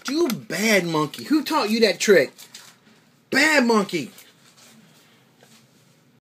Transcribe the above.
You bad monkey. Who taught you that trick? Bad monkey.